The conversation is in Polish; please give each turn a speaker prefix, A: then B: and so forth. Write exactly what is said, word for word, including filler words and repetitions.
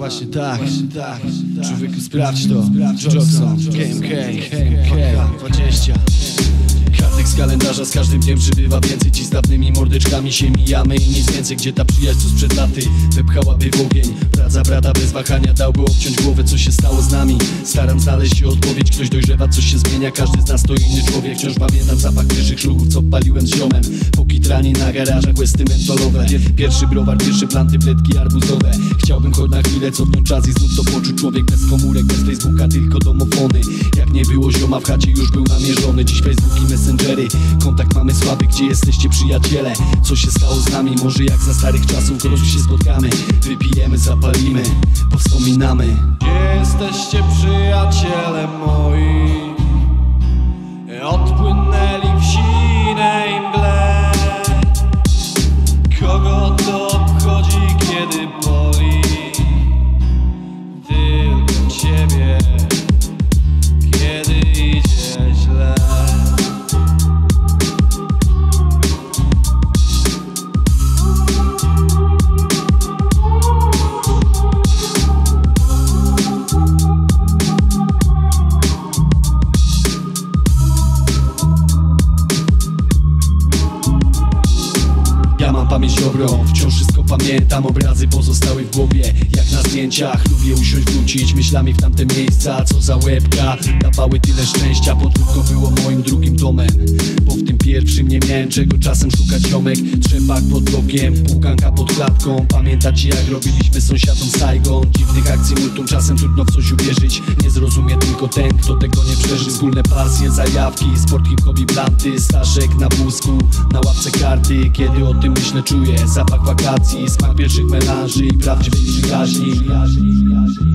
A: właśnie tak, tak. Człowieku, sprawdź to. Jackson, K M K, dwadzieścia. Kartek z kalendarza, z każdym dniem przybywa więcej. Ci z dawnymi mordeczkami się mijamy i nic więcej. Gdzie ta przyjaźń, co sprzed laty wepchałaby w ogień? Praca brata bez wahania dałby obciąć głowę. Co się stało z nami? Staram znaleźć się odpowiedź. Ktoś dojrzewa, coś się zmienia, każdy z nas to inny człowiek. Wciąż pamiętam zapach pierwszych szluchów, co paliłem z ziomem. Pokitrani na garażach, łysty mentolowe. Pierwszy browar, pierwsze planty, pletki arbuzowe. Chciałbym choć na chwilę cofnąć czas i znów to poczuć. Człowiek bez komórek, bez Facebooka, tylko domofony. Jak nie było zioma w chacie, już był namierzony. Dziś Facebook i Messengery, kontakt mamy słaby. Gdzie jesteście, przyjaciele? Co się stało z nami? Może jak za starych czasów w grozie się spotkamy. Wypijemy, zapalimy, powspominamy.
B: Gdzie jesteście, przyjaciele moi? Odpłynęli w sinej mgle. Kogo to obchodzi, kiedy boli? Tylko ciebie, kiedy idzie źle.
A: Ja mam pamięć dobrą, wciąż wszystko pamiętam. Obrazy pozostały w głowie, jak na zdjęciach. Lubię usiąść, wrócić myślami w tamte miejsca. Co za łebka, dawały tyle szczęścia. Podwórko było moim drugim domem, bo w tym pierwszym nie miałem czego czasem szukać ziomek. Trzepak pod blokiem, pukanka pod klatką. Pamiętacie jak robiliśmy sąsiadom Saigon? Dziwnych akcji multum, czasem trudno w coś uwierzyć. Nie zrozumie tylko ten, kto tego nie przeżył. Wspólne pasje, zajawki, sport, hip-hop i planty. Staszek na wózku, na ławce karty. Kiedy o tym myślę, czuję zapach wakacji, smak pierwszych melanży i prawdziwej przyjaźni.